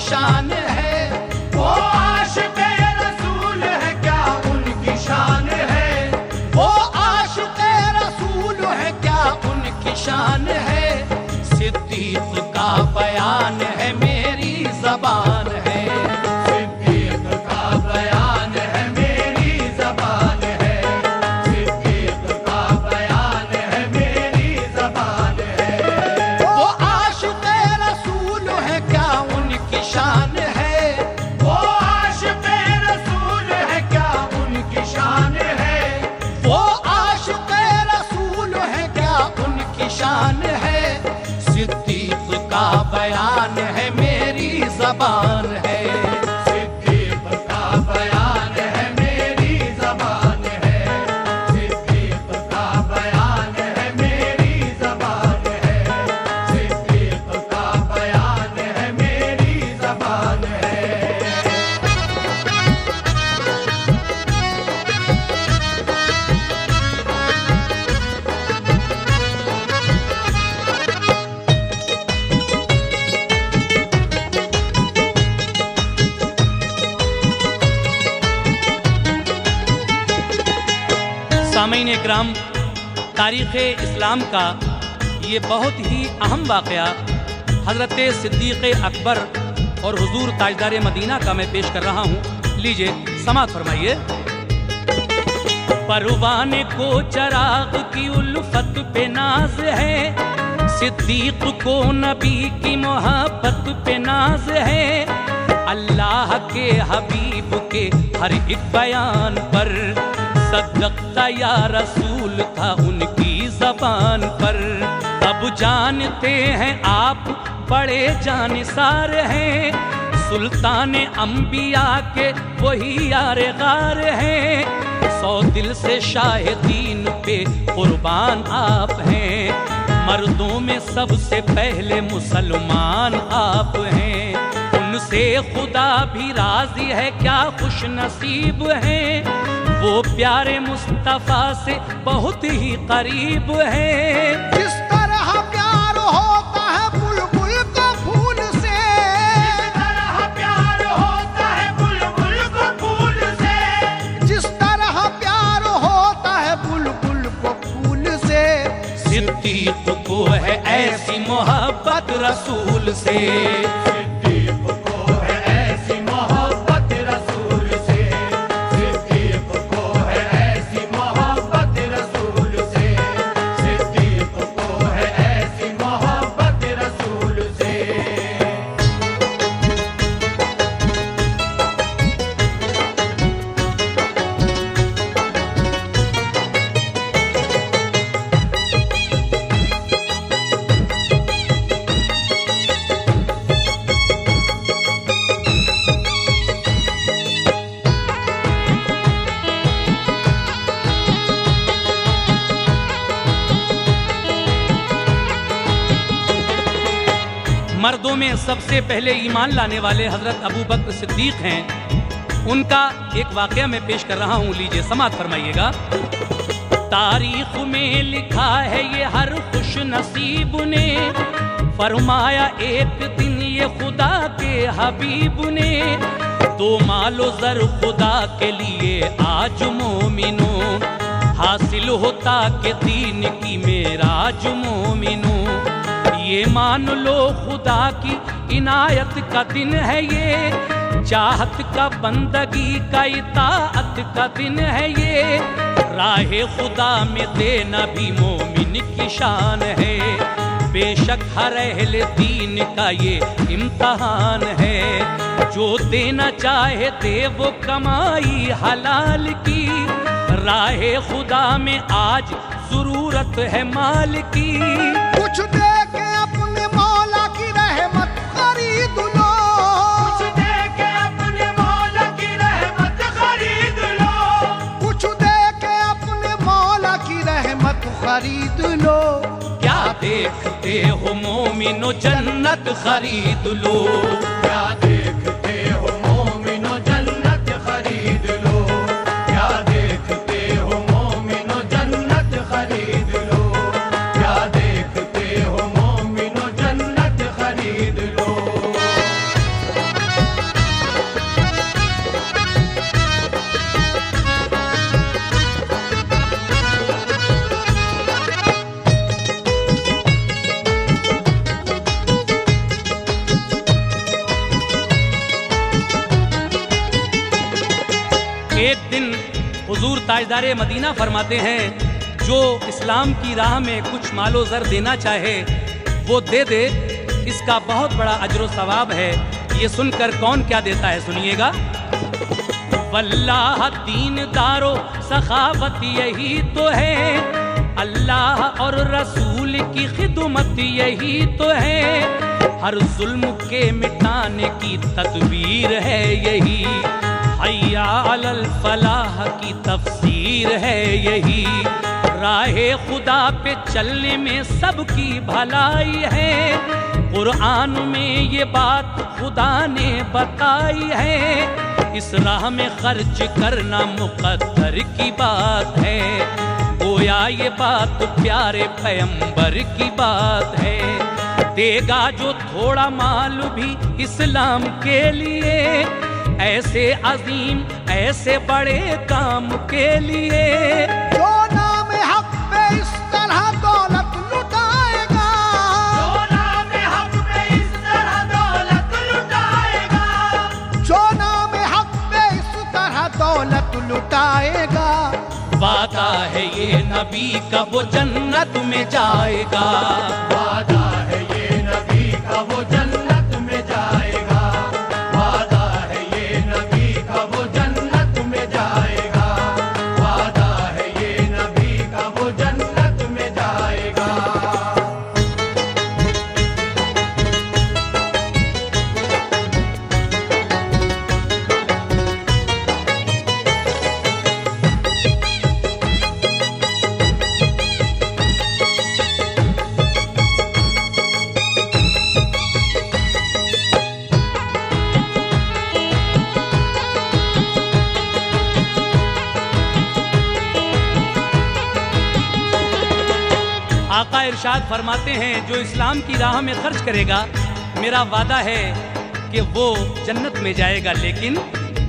शान है। वो आशिक़े रसूल है क्या उनकी शान है। वो आशिक़े रसूल है क्या उनकी शान है। सिद्दीक़ का बयान है मेरी ज़बान है। सिद्दीक़ का बयान है मेरी ज़बान है। सिद्दीक़ का बयान है मेरी ज़बान है। वो आशिक़े रसूल है क्या उनकी शान है। वो आशिक़े रसूल है क्या उनकी शान है। वो आशिक़े रसूल है क्या उनकी शान है। सिद्दीक़ का बयान है मेरी ज़बान है। सिद्दीक़ का बयान है मेरी ज़बान है। सिद्दीक़ का बयान है मेरी ज़बान है। सिद्दीक़ का बयान है मेरी ज़बान है। सामईन इकराम, तारीख़ इस्लाम का ये बहुत ही अहम वाक़या हज़रत सिद्दीक़ अकबर और हुज़ूर ताजदार मदीना का मैं पेश कर रहा हूँ। लीजिए समाअत फरमाइए। परवाने को चराग़ की उल्फत पे नाज है। सिद्दीक़ को नबी की मोहब्बत पे नाज है। अल्लाह के हबीब के हर एक बयान पर सद्दक़ता या रसूल था उनकी ज़बान पर। अब जानते हैं आप बड़े जानिसार हैं। सुल्तान अंबिया के वही यार गार हैं। 100 दिल से शाहिदीन पे कुर्बान आप हैं। मर्दों में सबसे पहले मुसलमान आप हैं। उनसे खुदा भी राजी है क्या खुश नसीब हैं। वो प्यारे मुस्तफा से बहुत ही करीब है। जिस तरह प्यार होता है बुलबुल को फूल से। जिस तरह प्यार होता है बुलबुल को फूल से। जिस तरह प्यार होता है बुलबुल को फूल से। सिद्दीक़ को है ऐसी मोहब्बत रसूल से। सिद्दीक़ को है ऐसी मोहब्बत रसूल से। सिद्दीक़ को है ऐसी मोहब्बत रसूल से। सिद्दीक़ को है ऐसी मोहब्बत रसूल से। मर्दों में सबसे पहले ईमान लाने वाले हजरत अबू बकर सिद्दीक हैं। उनका एक वाकया मैं पेश कर रहा हूँ। लीजिए समाअत फरमाइएगा। तारीख में लिखा है ये हर खुश नसीब ने। फरमाया एक दिन ये खुदा के हबीब ने। 2 मालो ज़र खुदा के लिए आज मोमिनों। हासिल होता के दीन की मेराज मोमिनों। ये मान लो खुदा की इनायत का दिन है ये। चाहत का बंदगी का इताअत का दिन है ये। राहे खुदा में देना भी मोमिन की शान है। बेशक हर अहले दीन का ये इम्तहान है। जो देना चाहे दे वो कमाई हलाल की। राहे खुदा में आज जरूरत है माल की। कुछ दे के अपने मौला की रहमत खरीद लो। कुछ दे के अपने मौला की रहमत खरीद लो। कुछ दे के अपने मौला की रहमत खरीद लो। क्या देखते हो मोमिनो जन्नत खरीद लो। क्या देखते हो मोमिनो जन्नत खरीद लो। क्या देखते हो मोमिनो जन्नत खरीद लो। क्या देखते हो मोमिनो जन्नत खरीद लो। हुजूर ताजदारे मदीना फरमाते हैं, जो इस्लाम की राह में कुछ मालो ज़र देना चाहे वो दे दे, इसका बहुत बड़ा अजर सवाब है। ये सुनकर कौन क्या देता है, सुनिएगा। वल्लाह दीन दारो सखावत यही तो है, अल्लाह और रसूल की खिदमत यही तो है, हर जुल्म के मिटाने की तदबीर है यही, हय्या अलल फलाह की तफसीर है यही, राहे खुदा पे चलने में सबकी भलाई है, कुरान में ये बात खुदा ने बताई है, इस राह में खर्च करना मुकद्दर की बात है, गोया ये बात प्यारे पैगंबर की बात है, देगा जो थोड़ा माल भी इस्लाम के लिए, ऐसे अजीम ऐसे बड़े काम के लिए, जो नाम हक पे इस तरह दौलत लुटाएगा, जो नाम हक पे इस तरह दौलत लुटाएगा, जो नाम हक पे इस तरह दौलत लुटाएगा, वादा है ये नबी का वो जन्नत में जाएगा, वादा है ये नबी का वो जन्नत में जाएगा, वादा है ये नबी का वो जन्नत में जाएगा, वादा है ये नबी का वो जन्नत में जाएगा। आका इरशाद फरमाते हैं, जो इस्लाम की राह में खर्च करेगा, मेरा वादा है कि वो जन्नत में जाएगा। लेकिन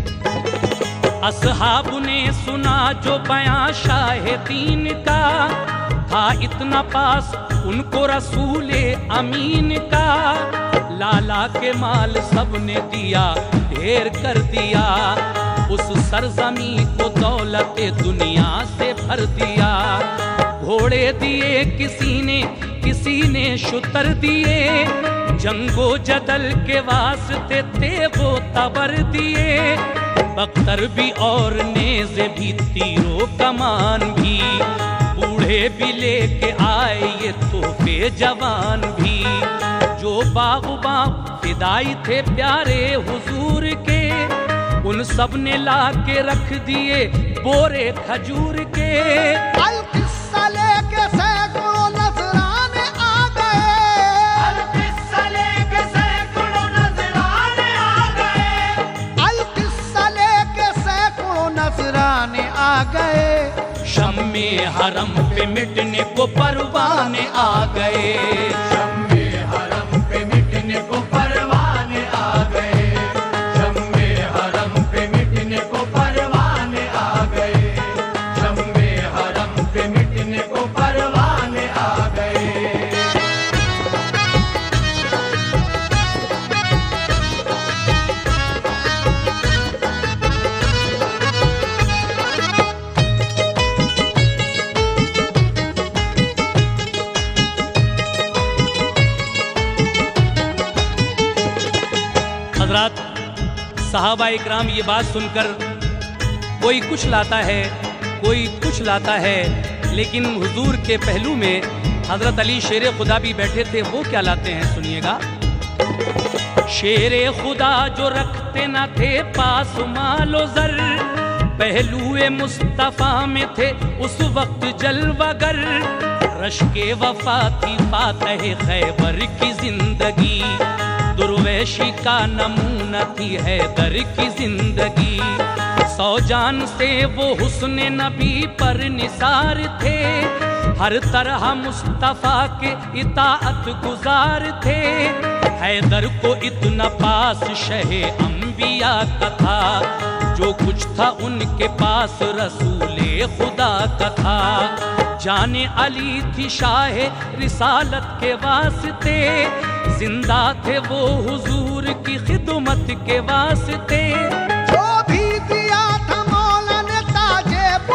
असहाब ने सुना जो बयां शाहिदीन का, था इतना पास उनको रसूले अमीन का, लाला के माल सबने दिया ढेर कर दिया, उस सरजमी को दौलत दुनिया से भर दिया, घोड़े दिए किसी ने शुतर दिए, जंगो जदल के वास्ते थे वो तबर दिए, बख्तर भी और नेज़े भी तीरों कमान भी, बूढ़े भी लेके आए ये तोहफे जवान भी, जो बागबां फिदाई थे प्यारे हुजूर के, उन सब ने ला के रख दिए बोरे खजूर के, अलकिस्सा लेके सैकड़ों नजराने आ गए, अलकिस्सा लेके सैकड़ों नजराने आ गए, अलकिस्सा लेके सैकड़ों नजराने आ गए, शम्मे हरम पे मिटने को परवाने आ गए, शम्मे हरम पे मिटने को परवाने आ गए, शम्मे हरम पे मिटने को परवाने आ गए, शम्मे हरम पे मिटने को परवाने आ गए। हजरात, सहाबा इकराम ये बात सुनकर कोई कुछ लाता है, कोई कुछ लाता है, लेकिन हुजूर के पहलू में हजरत अली शेर खुदा भी बैठे थे, वो क्या लाते हैं, सुनिएगा। शेर खुदा जो रखते न थे पास मालो जर, पहलुए मुस्तफा में थे उस वक्त जलवागर, रश्के वफा थी फातह खैबर की जिंदगी, दुर्वेशी का नमूना थी हैदर की जिंदगी, 100 जान से वो हुस्न नबी पर निसार थे, हर तरह मुस्तफा के इताअत गुजार थे, हैदर को इतना पास शहे अंबिया का था, जो कुछ था उनके पास रसूले खुदा का था, जाने अली थी शाहे रिसालत के वास्ते, जिंदा थे वो हुजूर की खिदमत के वास्ते, जो भी दिया था मौला ने ताजे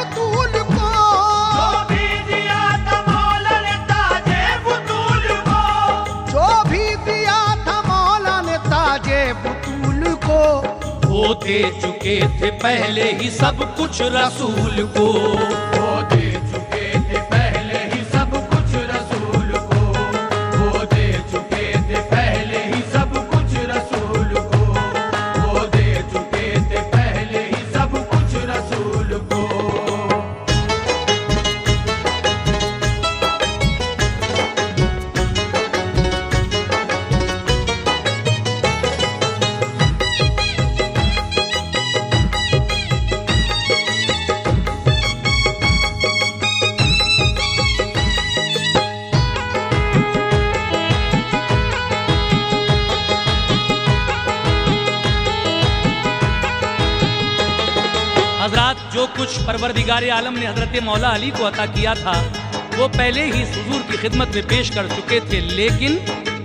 वो दे चुके थे पहले ही सब कुछ रसूल को, वो दे चुके थे पहले ही सब कुछ रसूल को, वो दे चुके थे पहले ही सब कुछ रसूल को, वो दे चुके थे पहले ही सब कुछ रसूल को। हजरात, जो कुछ परवरदिगार आलम ने हजरत मौला अली को अता किया था वो पहले ही हुजूर की खिदमत में पेश कर चुके थे, लेकिन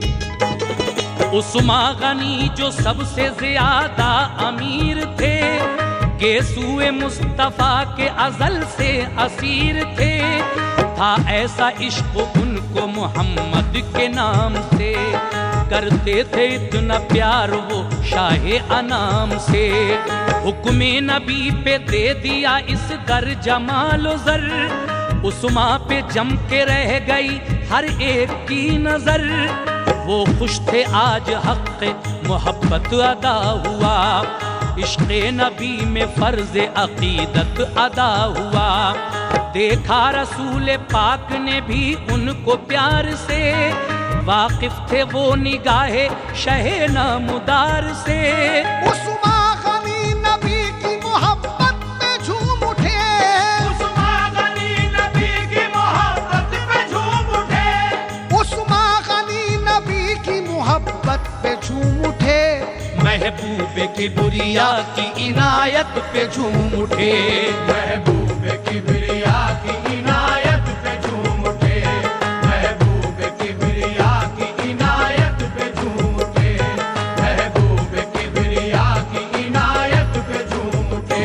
उस्मा गनी जो सबसे ज्यादा अमीर थे, गेसूए मुस्तफा के अजल से असीर थे, था ऐसा इश्क उनको मोहम्मद के नाम से, करते थे इतना प्यार वो शाहे अनाम से, हुक्मे नबी पे दे दिया इस दर जमालो जर, उस्मा पे जम के रह गई हर एक की नजर, वो खुश थे आज हक मोहब्बत अदा हुआ, इश्क़ नबी में फर्ज अकीदत अदा हुआ, देखा रसूल पाक ने भी उनको प्यार से, वाकिफ थे वो निगाहे शहे नामुदार से, उस्मा गनी नबी की मोहब्बत पे झूम उठे, उस्मा गनी नबी की मोहब्बत पे झूम उठे, उस्मा गनी नबी की मोहब्बत पे झूम उठे, महबूब किबरिया की इनायत पे झूम उठे, महबूब किबरिया की इनायत पे झूम उठे, महबूब किबरिया की इनायत पे झूम उठे, महबूब किबरिया की इनायत पे झूम उठे।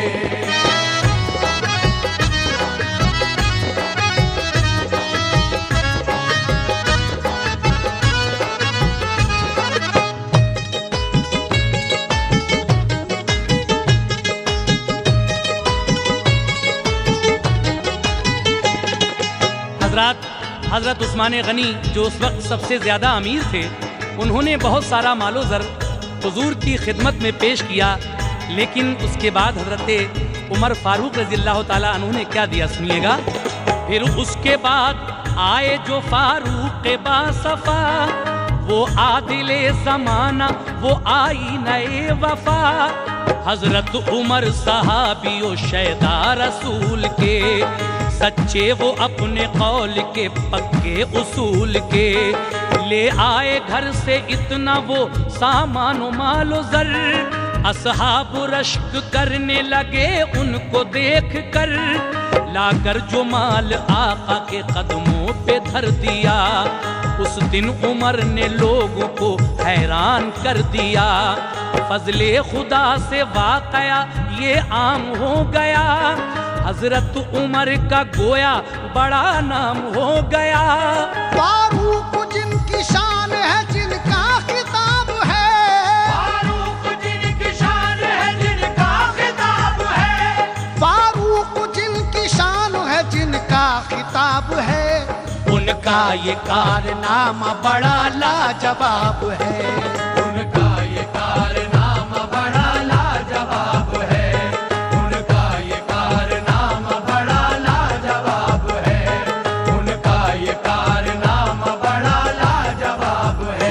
हजरत उस्मान गनी जो उस वक्त सबसे ज़्यादा अमीर थे, उन्होंने बहुत सारा मालो ज़र हुजूर की खिदमत में पेश किया, लेकिन उसके बाद हजरत उमर फारूक रज़ियल्लाहु ताला अन्हु ने क्या दिया सुनिएगा। फिर उसके बाद आए जो फारूक बासफा, वो आदिले ज़माना वो आई नए वफा, हजरत उमर सहाबी ओ शहदा रसूल के, सच्चे वो अपने कौल के पक्के उसूल के, ले आए घर से इतना वो सामानो मालो जर, असहाब रश्क करने लगे उनको देख कर, लाकर जो माल आका के कदमों पे धर दिया, उस दिन उमर ने लोगों को हैरान कर दिया, फजले खुदा से वाकया ये आम हो गया, हजरत उमर का गोया बड़ा नाम हो गया, फारूक जिनकी शान है जिनका खिताब है, फारूक जिनकी शान है जिनका खिताब है, फारूक जिनकी शान है जिनका खिताब है, उनका ये कारनामा बड़ा लाजवाब है, उनका ये कारनामा बड़ा लाजवाब है, उनका ये कारनामा बड़ा लाजवाब है, उनका ये कारनामा बड़ा लाजवाब है।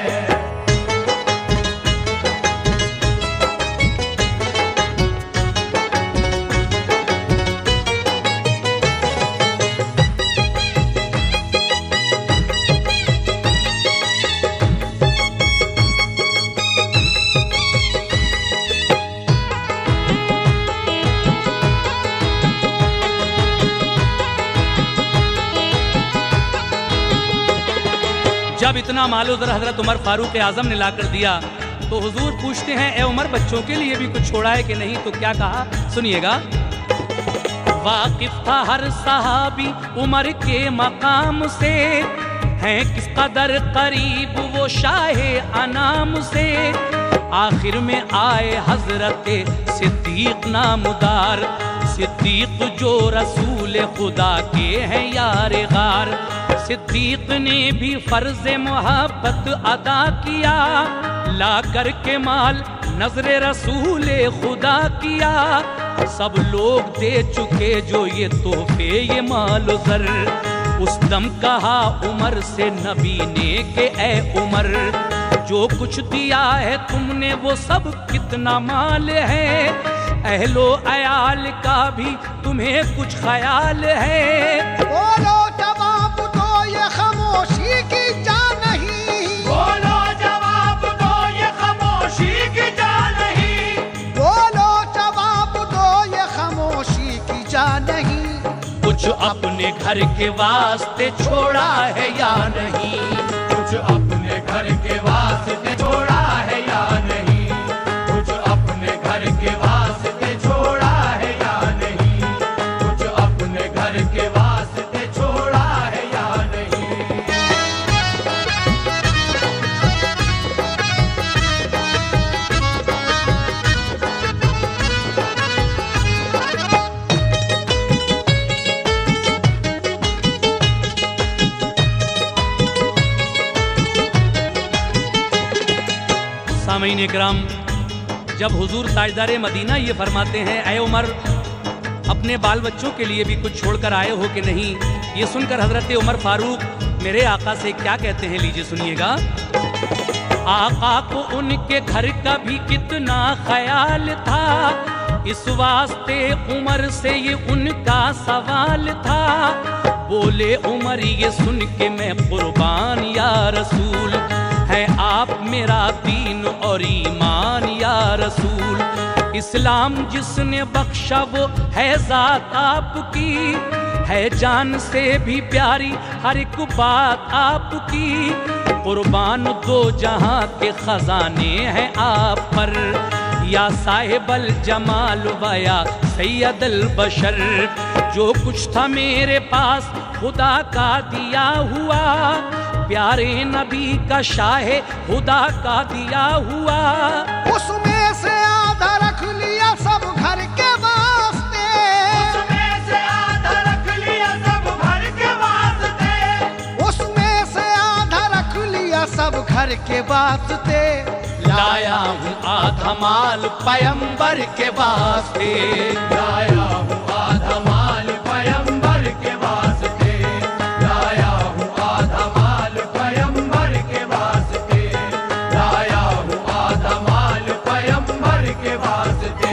जब इतना मालो ज़र हजरत उमर फारूक आजम ने लाकर दिया तो हुजूर पूछते हैं, ए उमर बच्चों के लिए भी कुछ छोड़ा है कि नहीं? तो क्या कहा सुनिएगा। वाकिफ था हर सहाबी उमर के मकाम से, हैं किस कदर करीब वो शाहे अनाम से, आखिर में आए हजरत सिद्दीक नामदार। सिद्दीक जो रसूल खुदा के हैं यार गार। सिद्दीक ने भी फर्ज मोहब्बत अदा किया, ला कर के माल नजरे रसूल खुदा किया। सब लोग दे चुके जो ये तोहफे ये माल ज़र। उस दम कहा उमर से नबी ने कि ए उमर, जो कुछ दिया है तुमने वो सब कितना माल है। अहलो अयाल का भी तुम्हें कुछ ख्याल है। बोलो जवाब दो ये खामोशी की जा नहीं। बोलो जवाब दो ये खामोशी की जा नहीं। बोलो जवाब दो ये खामोशी की जा नहीं। कुछ अपने घर के वास्ते छोड़ा है या नहीं। कुछ अपने घर के वास्ते छोड़ा है या नहीं। कुछ अपने घर के वास्ते छोड़ा है या नहीं। कुछ अपने घर के वास्ते छोड़ा है या नहीं। सामीन इकराम, जब हुजूर ताजदार मदीना ये फरमाते हैं ऐ उमर अपने बाल बच्चों के लिए भी कुछ छोड़कर आए हो कि नहीं, ये सुनकर हजरत उमर फारूक मेरे आका से क्या कहते हैं, लीजिए सुनिएगा। आका को उनके घर का भी कितना ख्याल था, इस वास्ते उमर से ये उनका सवाल था। बोले उमर ये सुन के मैं कुर्बान या रसूल, है आप मेरा दीन और ईमान या रसूल। इस्लाम जिसने बख्शा वो है जात आपकी, है जान से भी प्यारी हर एक बात आपकी। कुर्बान दो जहां के खजाने हैं आप पर, या साहिबल जमाल वया सैयदल बशर। जो कुछ था मेरे पास खुदा का दिया हुआ, प्यारे नबी का शाहे खुदा का दिया हुआ। उसमें से आधा रख लिया सब घर के वास्ते। उसमें से आधा रख लिया सब घर के वास्ते। उसमें से आधा रख लिया सब घर के वास्ते। लाया हूँ आधा माल पैगंबर के वास्ते। लाया हूँ आधा माल पैगंबर के वास्ते। लाया हूँ आधा माल पैगंबर के वास्ते। लाया हूँ आधा माल पैगंबर के वास्ते।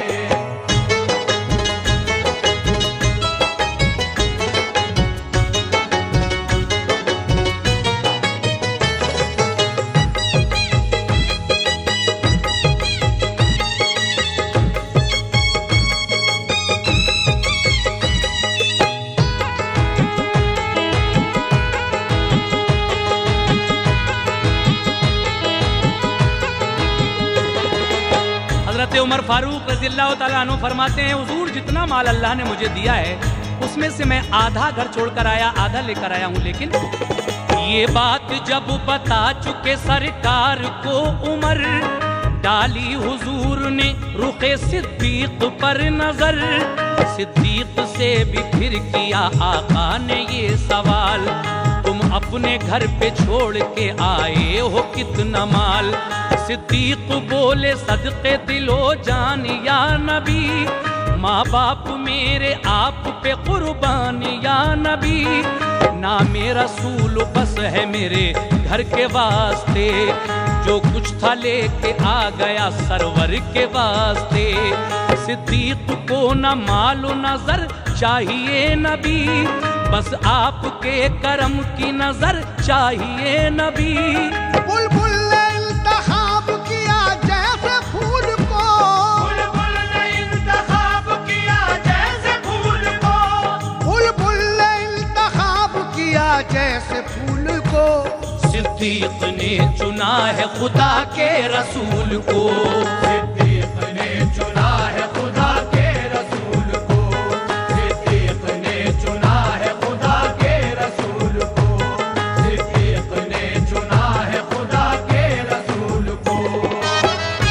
उमर फारूक रज़ियल्लाहु ताला अन्हु फरमाते हैं, हुजूर जितना माल अल्लाह ने मुझे दिया है उसमें से मैं आधा घर छोड़कर आया, आधा लेकर आया हूँ। लेकिन ये बात जब बता चुके सरकार को उमर, डाली हुजूर ने रुखे सिद्दीक पर नजर। सिद्दीक से भी फिर किया आका ने ये सवाल, तुम अपने घर पे छोड़ के आए हो कितना माल। सिद्दीक बोले सदके दिलो जान या नबी, माँ बाप मेरे आप पे कुर्बान या नबी। नामे रसूल बस है मेरे घर के वास्ते, जो कुछ था लेके आ गया सरवर के वास्ते। सिद्दीक को न मालो नजर चाहिए नबी, बस आपके करम की नजर चाहिए नबी। बुलबुल ने इंतखाब किया जैसे फूल को। बुलबुल ने इंतखाब किया जैसे फूल को। बुलबुल ने इंतखाब किया जैसे फूल को। सिद्दीक ने चुना है खुदा के रसूल को। सिद्दीक ने चुना है खुदा के रसूल को। सिद्दीक ने चुना है खुदा के रसूल को। सिद्दीक ने चुना है खुदा के रसूल को।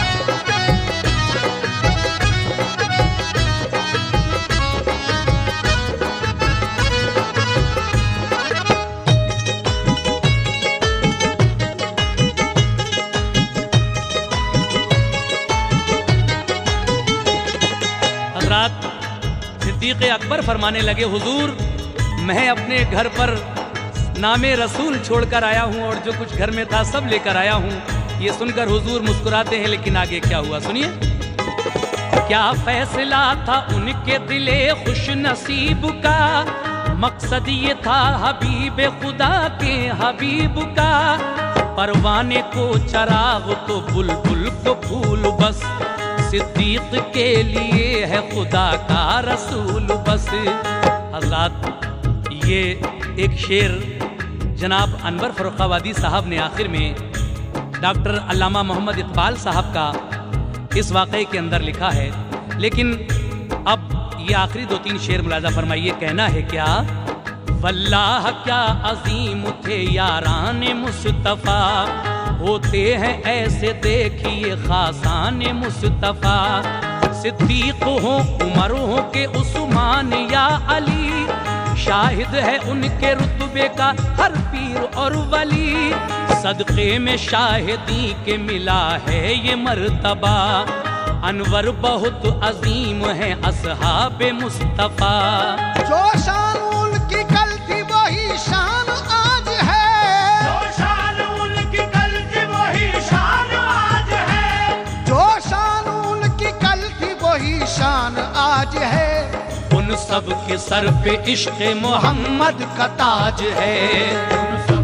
सिद्दीक अकबर फरमाने लगे, हुजूर मैं अपने घर पर नामे रसूल छोड़कर आया हूँ और जो कुछ घर में था सब लेकर आया हूँ। ये सुनकर हुजूर मुस्कुराते हैं, लेकिन आगे क्या हुआ सुनिए। क्या फैसला था उनके दिले खुश नसीब का, मकसद ये था हबीब खुदा के हबीब का। परवाने को चराग तो बुलबुल को फूल, बस सिद्दीक के लिए है खुदा का रसूल बस। हज़रात ये एक शेर जनाब अनवर फर्रुखाबादी साहब ने आखिर में डॉक्टर अल्लामा मोहम्मद इकबाल साहब का इस वाक़े के अंदर लिखा है। लेकिन अब ये आखिरी 2-3 शेर मुलाजा फरमाइए। कहना है क्या, वल्लाह क्या अजीम थे यारान मुस्तफ़ा, होते हैं ऐसे देखिए खासान मुस्तफ़ा। सिद्दीक हो उमर हो के उस्मान या अली, शाहिद है उनके रुतबे का हर पीर और वली। सदक़े में शाहिदी के मिला है ये मर्तबा, अनवर बहुत अजीम है अस्हाबे मुस्तफ़ा। जो शान उनकी कल थी वही शान आज है, जो शान उनकी कल थी वही शान आज है, जो शान उनकी कल थी वही शान आज है। उन सब के सर पे इश्क़ मोहम्मद का ताज है, उन सब